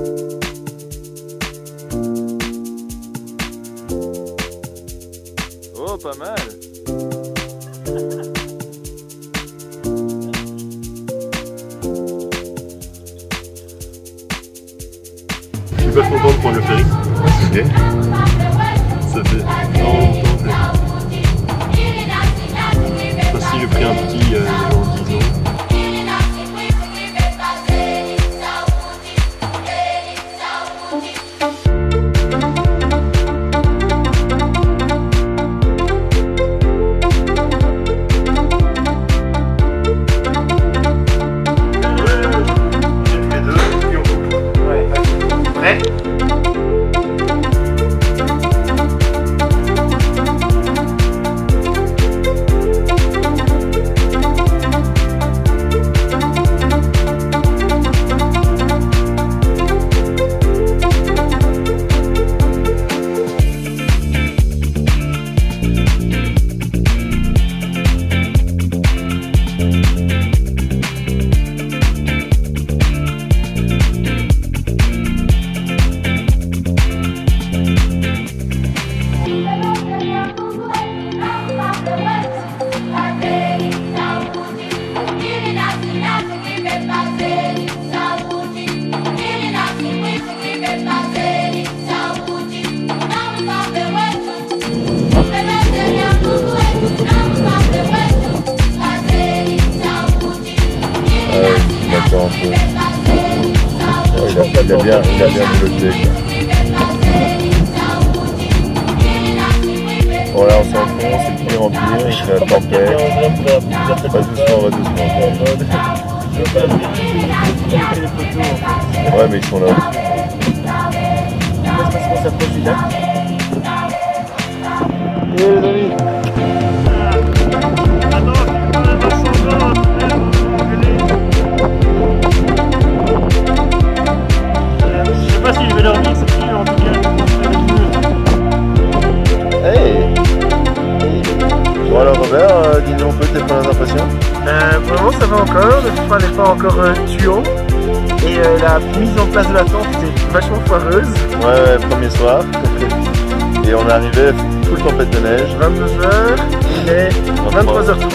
Oh, pas mal. Je suis pas content de prendre le ferry. Ok. Ça fait longtemps que... Ça si j'ai pris un petit en 10 ans. Il a bien piloté. Bon là on s'enfonce, c'est le premier empire, il fait la tempête. Pas doucement, va doucement. Ouais mais ils sont là. Parce qu'on s'approche du lac. Et les amis. Je sais pas s'il va dormir, c'est sûr, en tout cas. Hey. Bon alors Robert, dis-nous un peu tes premières impressions. Pour le moment ça va encore, le cheval n'est pas encore tuyau. Et la mise en place de la tente était vachement foireuse. Ouais, premier soir. Et on est arrivé full tempête de neige. 22h, il est 23h30.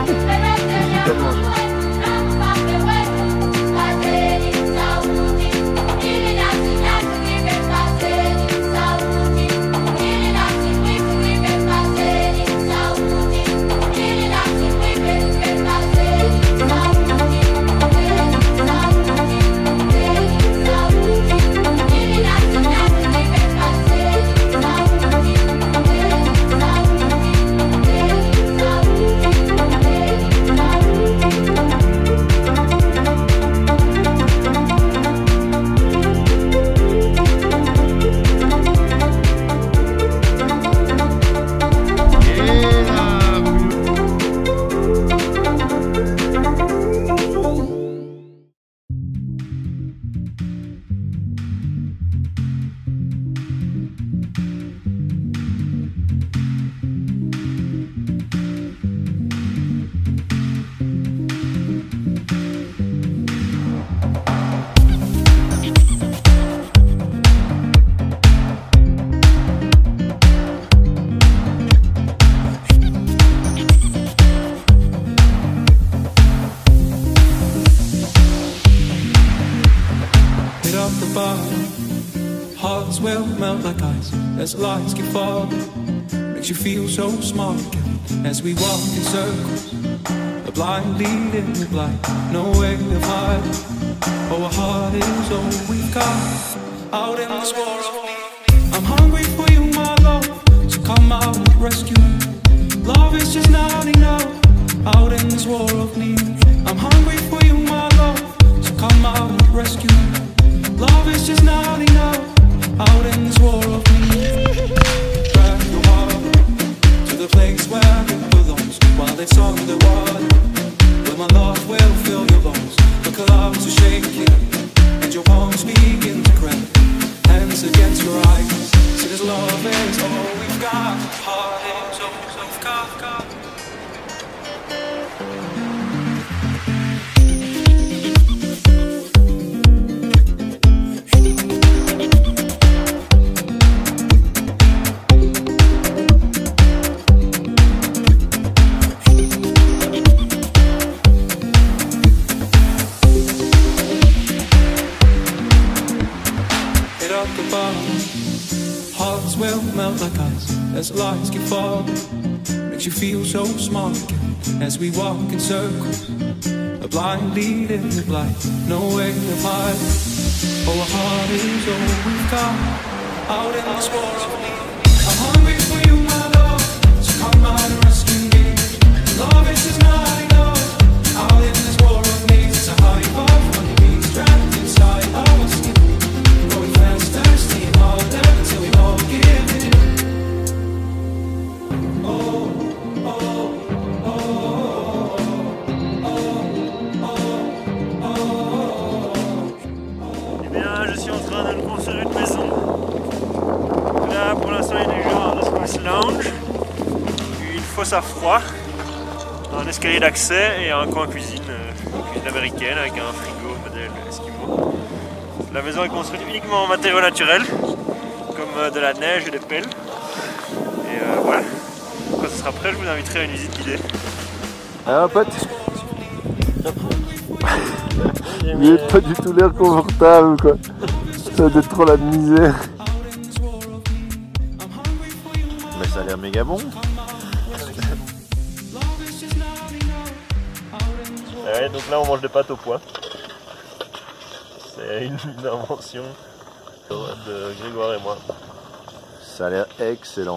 Hearts will melt like ice as lights keep falling. Makes you feel so small again as we walk in circles. A blind leading the blind, no way to hide. Oh, our heart is all we've got out in this war of need. I'm hungry for you, my love, so come out and rescue me. Love is just not enough out in this war of need. I'm hungry for you, my love, so come out and rescue me. Love is just not enough out in this war of need. Drag your heart to the place where it belongs, while it's on the water, where my love will fill your bones. The clouds are shaking and your palms begin to crack. Hands against your eyes, see this love is all we've got. Heart is all we've got. like ice as the lights get far. Makes you feel so smart again as we walk in circles, a blind lead in the blind, no way to hide. Oh, our heart is all we've got out in this war of need. I'm hungry for you, my love, so come out and rescue me. Love is not enough out in this war of need. So how you off when the beats trapped inside our skin, going faster, staying harder till we all give in. Je suis en train de construire une maison. Là pour l'instant il y a des gens dans ce lounge, une fosse à froid, un escalier d'accès et un coin cuisine, cuisine américaine avec un frigo modèle Eskimo. La maison est construite uniquement en matériaux naturels, comme de la neige et des pelles. Et voilà, quand ce sera prêt je vous inviterai à une visite guidée. Alors pote, il est pas du tout l'air confortable quoi. Ça doit être trop la misère. Mais ça a l'air méga bon. Ouais, donc là on mange des pâtes au pois. C'est une invention de Grégoire et moi. Ça a l'air excellent.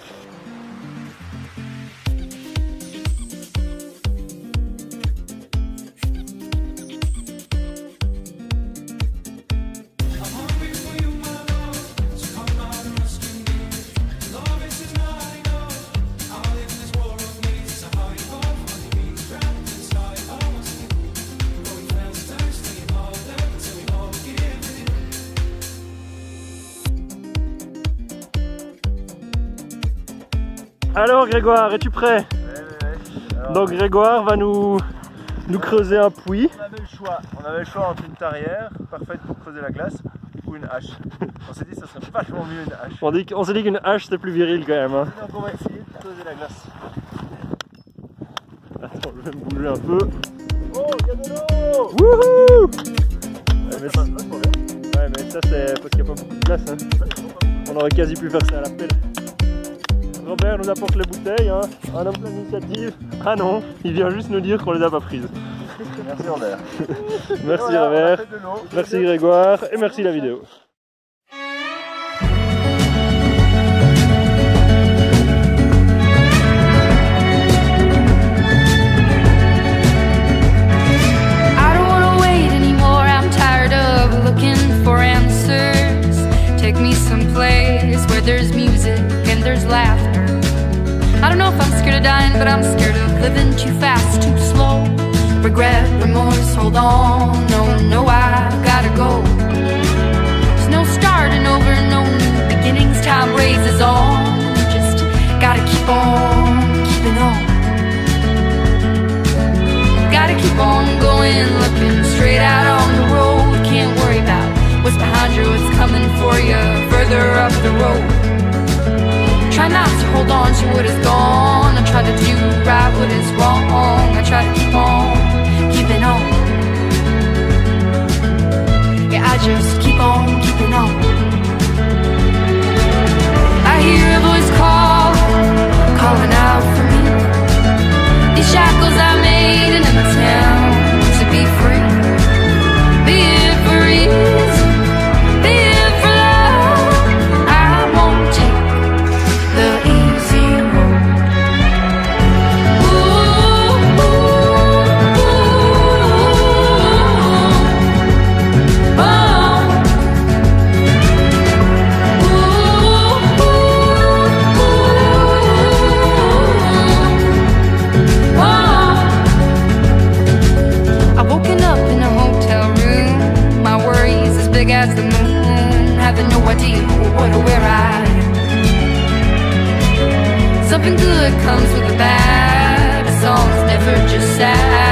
Alors Grégoire, es-tu prêt? Ouais. Donc Grégoire va nous creuser un puits. On avait le choix entre une tarière, parfaite pour creuser la glace, ou une hache. On s'est dit que ça serait vachement mieux une hache. On s'est dit qu'une hache c'était plus viril quand même. Hein. Donc on va essayer de creuser la glace. Attends, je vais me bouger un peu. Oh, il y a de l'eau! Wouhou! Ouais, Ouais mais ça c'est parce qu'il n'y a pas beaucoup de glace. Hein. On aurait quasi pu faire ça à la pelle. Robert nous apporte les bouteilles, hein. Un homme d'initiative. Ah non, il vient juste nous dire qu'on les a pas prises. Merci Robert. Merci voilà, Robert, merci Grégoire et merci la vidéo. I don't wanna wait anymore, I'm tired of looking for answers. Take me someplace where there's music and there's laughter. I don't know if I'm scared of dying, but I'm scared of living too fast, too slow. Regret, remorse, hold on, no, I've gotta go. There's no starting over, no new beginnings, time raises on. Just gotta keep on, keeping on. Gotta keep on going, looking straight out on the road. Can't worry about what's behind you, what's coming for you further up the road. Try not to hold on to what is gone. I try to do right what is wrong. I try to keep on, keeping on. Yeah, I just keep on, keeping on. I hear a voice calling out for me. These shackles I made in a town to be free. Be it for ease, be it for love. I won't take the easy road. Ooh, ooh, ooh, oh. Ooh, oh. I've woken up in a hotel room. My worries as big as the moon. Having no idea what or where I am. Something good comes with the bad. A song's never just sad.